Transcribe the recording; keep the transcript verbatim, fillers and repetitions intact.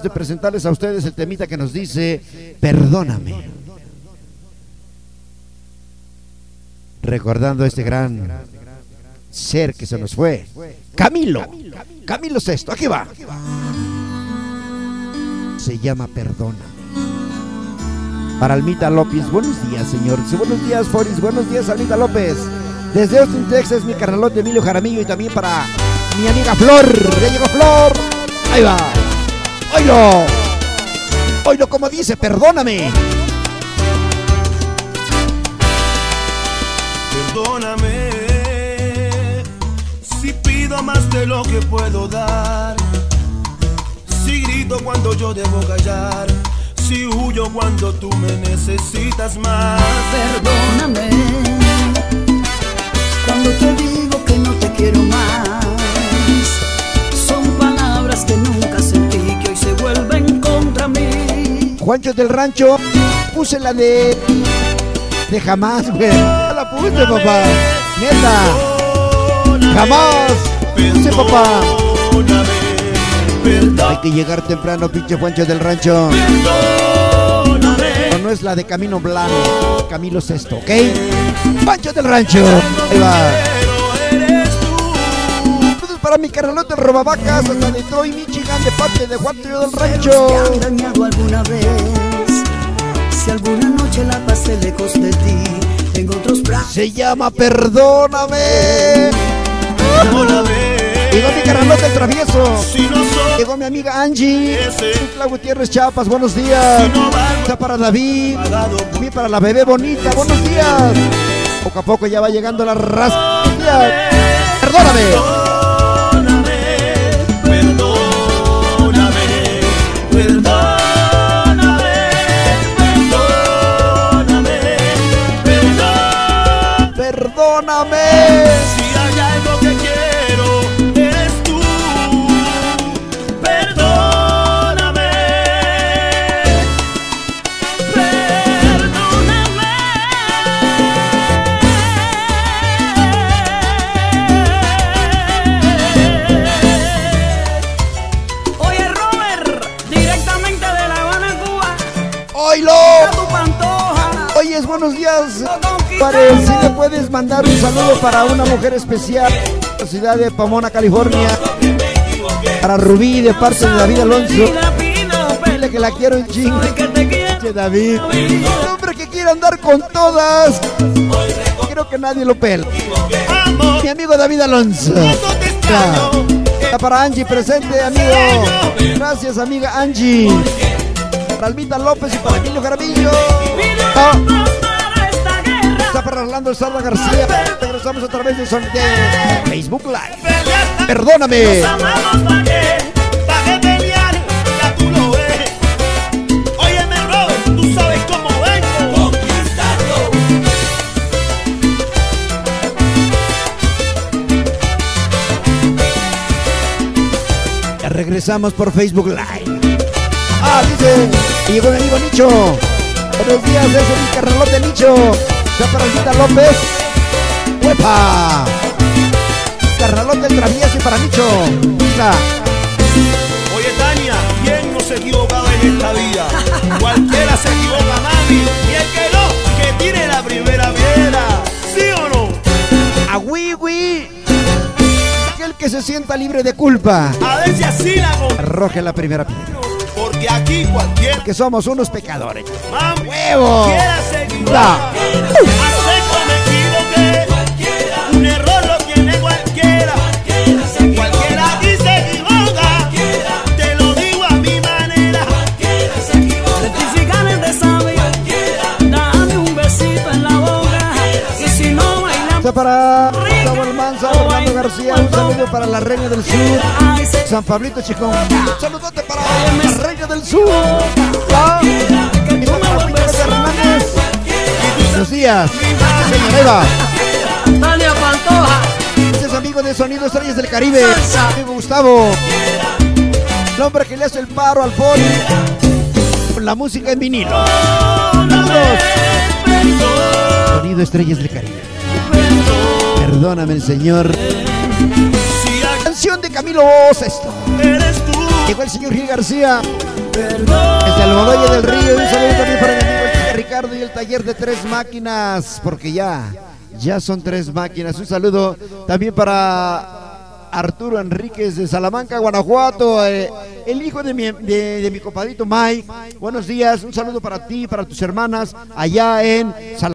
de presentarles a ustedes el temita que nos dice Perdóname. Recordando a este gran ser que se nos fue, Camilo, Camilo Sesto, aquí va. Se llama Perdóname. Para Almita López, buenos días, señor. Buenos días, Foris, buenos días, Almita López. Desde Austin, Texas, mi carnalote Emilio Jaramillo, y también para mi amiga Flor. Ya llegó Flor. Ahí va. Oilo. Oilo, como dice, perdóname. Perdóname si pido más de lo que puedo dar, si grito cuando yo debo callar, si huyo cuando tú me necesitas más. Perdóname cuando te digo que no te quiero más. Son palabras que nunca sentí, que hoy se vuelven contra mí. Juancho del Rancho, puse la de de jamás, güey. No la puse, papá. Neta. Jamás. Puse, papá. Hay que llegar temprano, pinche Juancho del Rancho. No, no es la de Camino Blanco, Camilo Sesto, ¿ok? Juancho del Rancho. Ahí va. Entonces para mi carnalote Robavacas, hasta Detroit, Michigan, de parte de Juancho del Rancho. ¿Te han dañado alguna vez? Si alguna noche la pasé lejos de ti, tengo otros brazos. Se llama Perdóname. Perdóname. Llegó mi carnalote el travieso. Si no soy, llegó mi amiga Angie. Cla Gutiérrez Chiapas, buenos días. Si no está para David. Y para la bebé bonita, buenos días. Poco a poco ya va llegando la raza. Perdóname. Perdóname. Perdóname. Perdóname. Perdóname. Perdóname. Si hay algo que quiero, eres tú. Perdóname. Perdóname. Oye, Robert, directamente de La Habana, Cuba. ¡Oilo! Tu Pantoja. Oye, buenos días. Pare, si le puedes mandar un saludo para una mujer especial en la ciudad de Pomona, California. Para Rubí, de parte de David Alonso. Dile que la quiero en chingo. Che, David. Un hombre que quiere andar con todas. Quiero que nadie lo pele. Mi amigo David Alonso. Ya. Está para Angie presente, amigo. Gracias, amiga Angie. Para Almita López y para Emilio Jaramillo. Ah. Está para Orlando Salva García. Regresamos otra vez de, son de Facebook Live. Perdóname. Ya regresamos por Facebook Live. Ah, dice, y llegó mi amigo Nicho. Buenos días, ese es mi carnalote Nicho. Ya para Almita López. ¡Huepa! Carnalote el travieso y para Nicho. Mira. Oye, Tania, ¿quién no se ha equivocado en esta vida? Cualquiera se equivoca, mami. Y el que no, que tire la primera piedra. ¿Sí o no? A Wiwi. Aquel que se sienta libre de culpa. A ver si así la con... Arroje la primera piedra. Porque aquí cualquiera... Que somos unos pecadores. Mami, ¡huevo! quiera se equivoca. Acepto me equivoqué. Un error lo tiene cualquiera. Cualquiera aquí se equivoca. Te lo digo a mi manera. Rectificar de sabio. Dame un besito en la boca. Y si no bailamos. Está para Samuel Manza, Fernando García. Un saludo para la Reina del Sur. San Pablito Chicón. Un saludote para la Reina del Sur. Ah, y para William Hernández. Buenos días, señor Eva. Natalia Pantoja. Este es amigo de Sonido Estrellas del Caribe. Amigo Gustavo. El hombre que le hace el paro al Fori con la música en vinilo. Saludos. Sonido Estrellas del Caribe. Perdóname, el Señor. Canción de Camilo Sesto. Llegó el señor Gil García desde el Modoya del Río. Y un saludo también para mi amigo el Chica Ricardo y el taller de Tres Máquinas, porque ya, ya son tres máquinas. Un saludo también para Arturo Enríquez de Salamanca, Guanajuato, eh, el hijo de mi, de, de mi compadrito Mike. Buenos días, un saludo para ti, para tus hermanas allá en Salamanca.